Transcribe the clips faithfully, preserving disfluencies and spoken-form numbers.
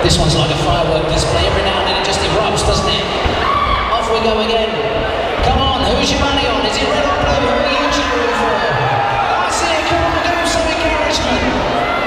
This one's like a firework display. Every now and then it just erupts, doesn't it? Off we go again. Come on, who's your money on? Is it red or blue? Who are you cheering for? I see it. Come on, give him some encouragement.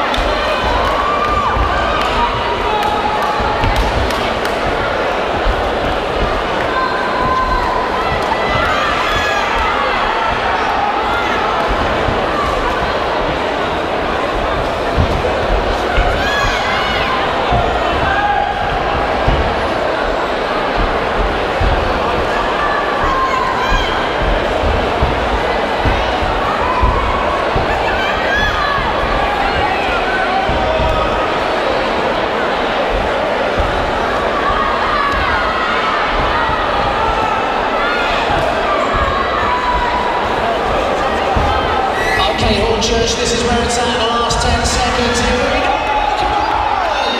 Church, this is where it's at, the last ten seconds. Here we go. Come on.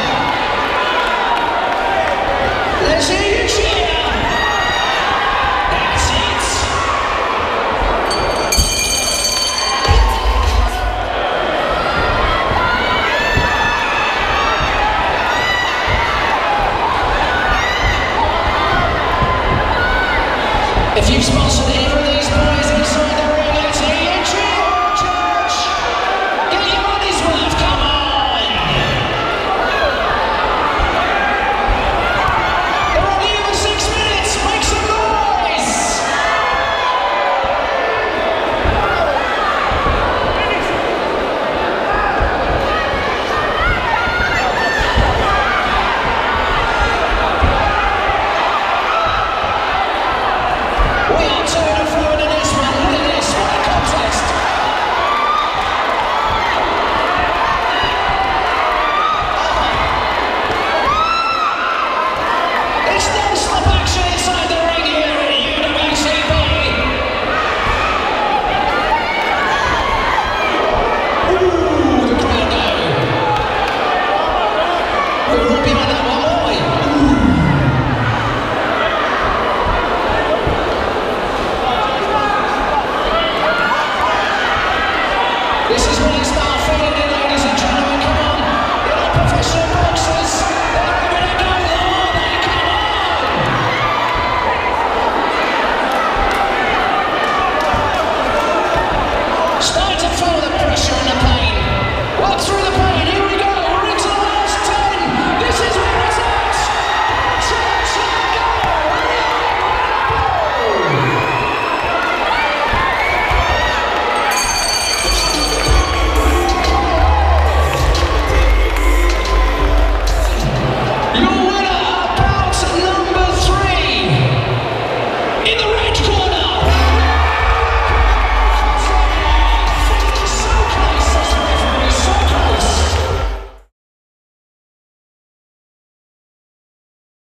Let's hear you cheer. That's it. If you've sponsored every